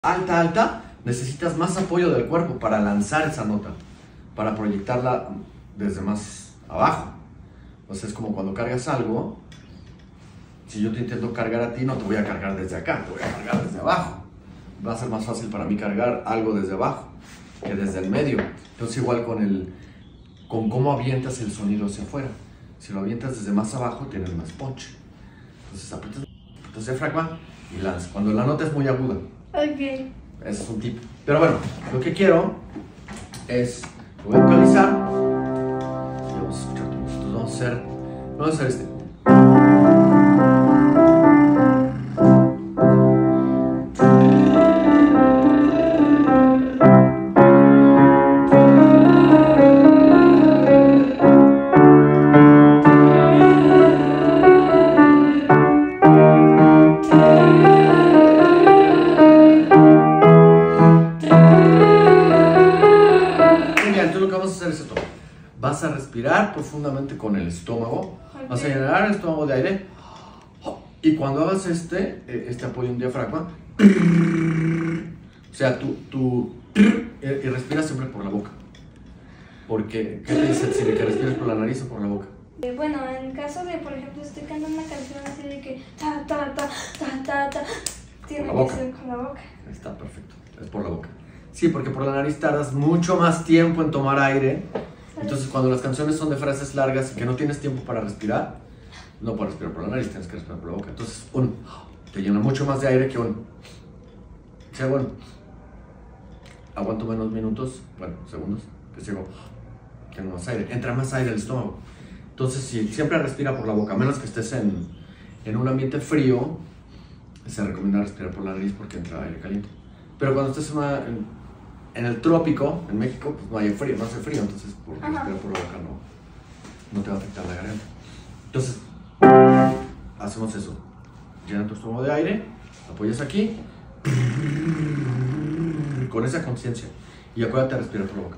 alta, alta, necesitas más apoyo del cuerpo para lanzar esa nota, para proyectarla desde más abajo. O sea, es como cuando cargas algo, si yo te intento cargar a ti, no te voy a cargar desde acá, te voy a cargar desde abajo. Va a ser más fácil para mí cargar algo desde abajo que desde el medio. Entonces igual con cómo avientas el sonido hacia afuera. Si lo avientas desde más abajo, tienes más punch. Entonces aprietas el diafragma y lanzas. Cuando la nota es muy aguda. Ok. Ese es un tip. Pero bueno, lo que quiero es, lo voy a ecualizar y vamos a escuchar todo esto. Entonces vamos a hacer este. Vas a respirar profundamente con el estómago, okay. Vas a llenar el estómago de aire y cuando hagas este apoyo en diafragma, o sea, y respiras siempre por la boca. Porque, ¿qué te dice Siri? ¿Que respires por la nariz o por la boca? Bueno, en caso de, por ejemplo, estoy cantando una canción así de que ta, ta, ta, ta, ta, ta, tiene que ser con la boca. Está perfecto, es por la boca. Sí, porque por la nariz tardas mucho más tiempo en tomar aire. Entonces, cuando las canciones son de frases largas y que no tienes tiempo para respirar, no puedes respirar por la nariz, tienes que respirar por la boca. Entonces, te llena mucho más de aire que o sea, bueno, aguanto menos minutos, bueno, segundos, que sigo, tengo más aire, entra más aire al estómago. Entonces, si siempre respira por la boca, a menos que estés en un ambiente frío, se recomienda respirar por la nariz porque entra aire caliente. Pero cuando estés en el trópico, en México, pues no hace frío, entonces por respirar por la boca no te va a afectar la garganta. Entonces, hacemos eso. Llena tu estómago de aire, apoyas aquí, con esa conciencia, y acuérdate de respirar por la boca.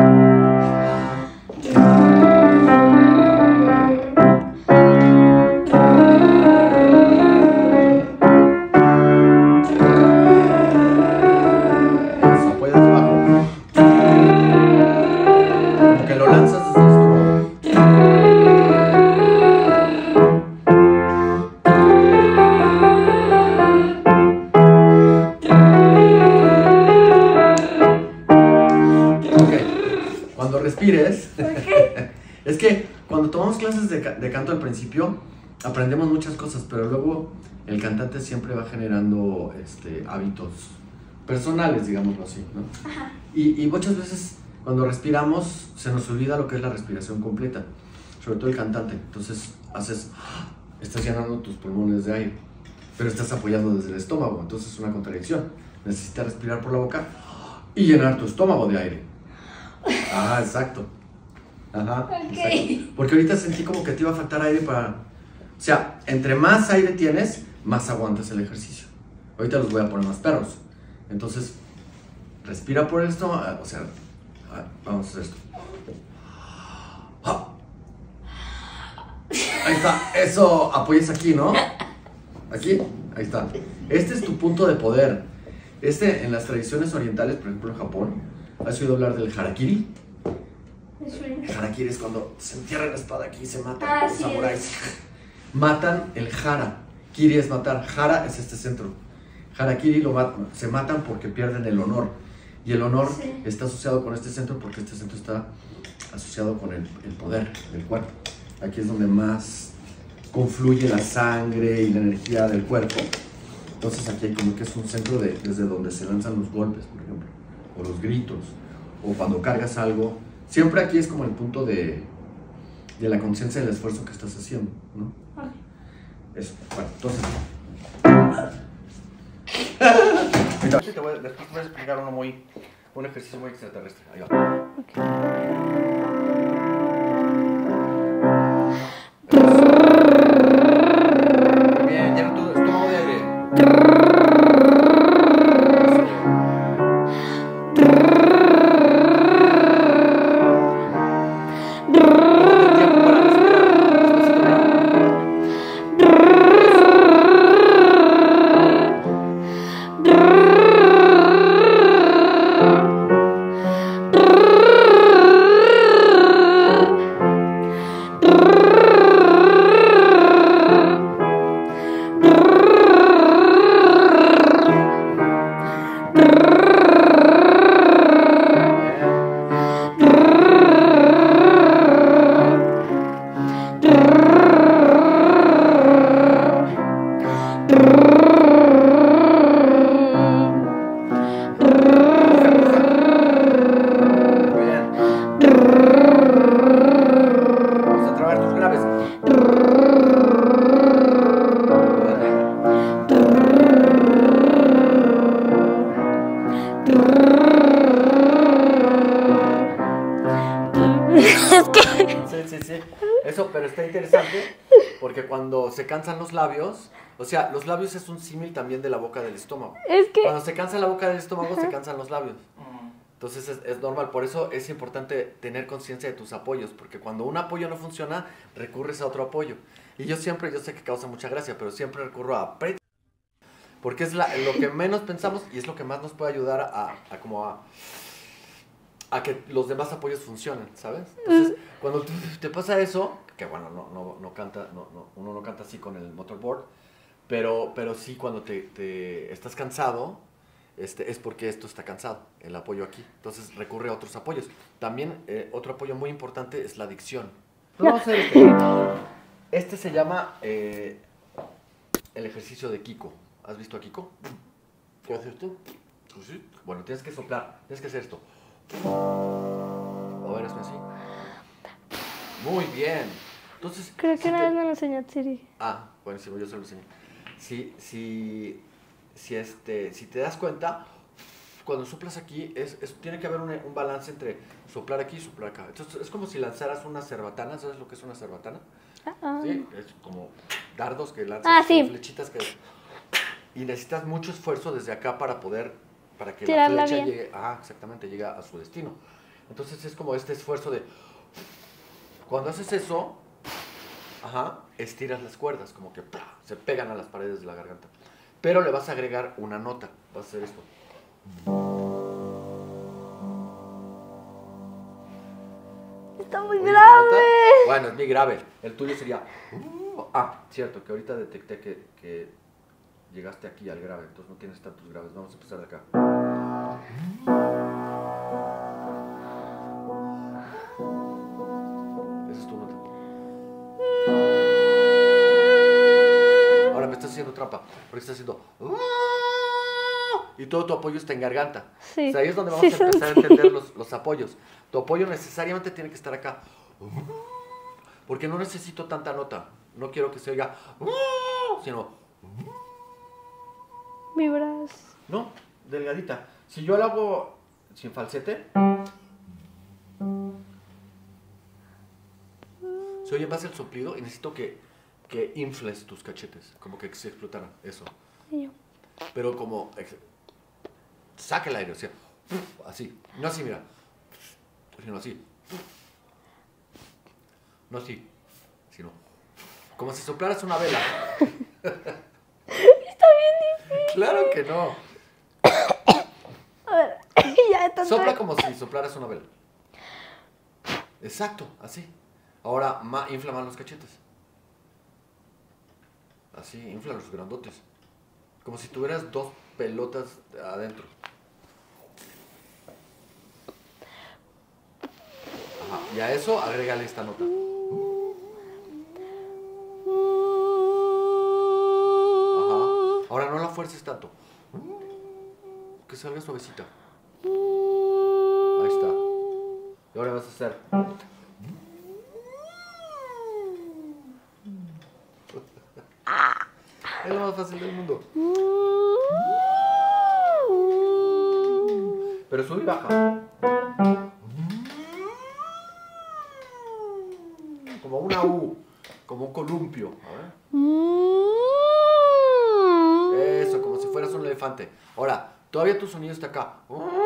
Respires. Okay. Es que cuando tomamos clases de canto al principio aprendemos muchas cosas, pero luego el cantante siempre va generando hábitos personales, digámoslo así, ¿no? Ajá. Y muchas veces cuando respiramos se nos olvida lo que es la respiración completa, sobre todo el cantante. Entonces estás llenando tus pulmones de aire, pero estás apoyando desde el estómago, entonces es una contradicción. Necesitas respirar por la boca y llenar tu estómago de aire. Ah, exacto. Ajá. Okay. Exacto. Porque ahorita sentí como que te iba a faltar aire para... O sea, entre más aire tienes, más aguantas el ejercicio. Ahorita los voy a poner más perros. Entonces, respira por el estómago. O sea, vamos a hacer esto. Ahí está. Eso, apoyes aquí, ¿no? Aquí, ahí está. Este es tu punto de poder. En las tradiciones orientales, por ejemplo en Japón, ¿has oído hablar del harakiri? El harakiri es cuando se entierra la espada aquí y se matan los samuráis. Matan el hara. Kiri es matar. Hara es este centro. Harakiri se matan porque pierden el honor. Y el honor está asociado con este centro porque este centro está asociado con el poder del cuerpo. Aquí es donde más confluye la sangre y la energía del cuerpo. Entonces aquí hay como que es un centro desde donde se lanzan los golpes, por ejemplo, o los gritos, o cuando cargas algo. Siempre aquí es como el punto de la conciencia del esfuerzo que estás haciendo, ¿no? Okay. Eso, bueno, entonces... Después te voy a explicar un ejercicio muy extraterrestre. Ahí va. Okay. sí. Eso, pero está interesante porque cuando se cansan los labios, o sea, los labios es un símil también de la boca del estómago. Es que... Cuando se cansa la boca del estómago, se cansan los labios. Entonces es normal, por eso es importante tener conciencia de tus apoyos, porque cuando un apoyo no funciona, recurres a otro apoyo. Y yo sé que causa mucha gracia, pero siempre recurro a porque es lo que menos pensamos y es lo que más nos puede ayudar a que los demás apoyos funcionen, ¿sabes? Entonces, cuando te pasa eso, que bueno, uno no canta así con el motorboard, pero sí cuando te estás cansado, es porque esto está cansado, el apoyo aquí. Entonces recurre a otros apoyos. También otro apoyo muy importante es la dicción. Vamos a hacer este se llama el ejercicio de Kiko. ¿Has visto a Kiko? ¿Qué haces tú? Pues sí. Bueno, tienes que soplar, tienes que hacer esto. A ver, hazme así. Muy bien. Entonces, Creo que una vez me lo enseñó Siri. Ah, buenísimo, yo se lo enseñé. Si te das cuenta, cuando soplas aquí, tiene que haber un balance entre soplar aquí y soplar acá. Entonces, es como si lanzaras una cerbatana. ¿Sabes lo que es una cerbatana? Sí, es como dardos que lanzas, sí. flechitas que... Y necesitas mucho esfuerzo desde acá para que tirarla la flecha bien. llegue a su destino. Entonces es como este esfuerzo de... Cuando haces eso, estiras las cuerdas, como que se pegan a las paredes de la garganta. Pero le vas a agregar una nota. Vas a hacer esto. Está muy grave. Bueno, es muy grave. El tuyo sería... cierto, que ahorita detecté que llegaste aquí al grave, entonces no tienes tantos graves. Vamos a empezar de acá. Esa es tu nota. Ahora me estás haciendo trampa, porque estás haciendo... Y todo tu apoyo está en garganta. Sí. O sea, ahí es donde vamos a empezar a entender los apoyos. Tu apoyo necesariamente tiene que estar acá. Porque no necesito tanta nota. No quiero que se oiga... sino... Vibras. No, delgadita. Si yo lo hago sin falsete, se oye más el soplido y necesito que infles tus cachetes, como que se explotaran, eso. Pero como saca el aire, o sea, así, no así, mira, sino así. No así, sino como si soplaras una vela. Está bien difícil. Claro que no. A ver, ya está. Sopla como si soplaras una vela. Exacto, así. Ahora infla más los cachetes. Así, infla los grandotes. Como si tuvieras 2 pelotas adentro. Y a eso agrégale esta nota. Ahora no la fuerces tanto. Que salga suavecita. Ahí está. Y ahora vas a hacer. Es lo más fácil del mundo. Pero sube y baja. Como una U. Como un columpio. A ver. Eso, como si fueras un elefante. Ahora, todavía tu sonido está acá.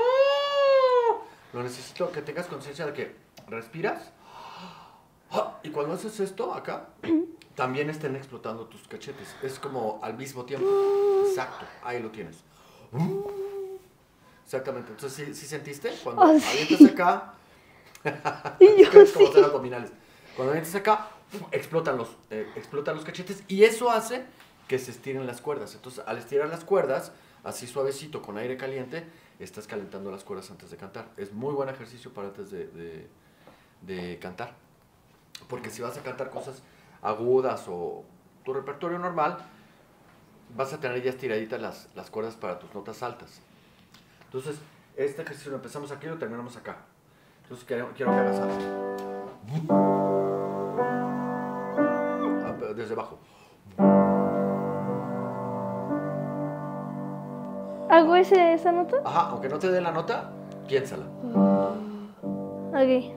Lo necesito que tengas conciencia de que respiras. Y cuando haces esto acá, también estén explotando tus cachetes. Es como al mismo tiempo. Exacto, ahí lo tienes. Exactamente. Entonces, ¿sí sentiste? Cuando avientas acá, es como hacer abdominales. Cuando avientas acá, explotan los cachetes y eso hace que se estiren las cuerdas. Entonces, al estirar las cuerdas, así suavecito, con aire caliente, estás calentando las cuerdas antes de cantar. Es muy buen ejercicio para antes de cantar. Porque si vas a cantar cosas agudas o tu repertorio normal, vas a tener ya estiraditas las cuerdas para tus notas altas. Entonces, este ejercicio lo empezamos aquí y lo terminamos acá. Entonces, quiero que hagas algo. Desde abajo. ¿Hago esa nota? Ajá, aunque no te dé la nota, piénsala. Ok.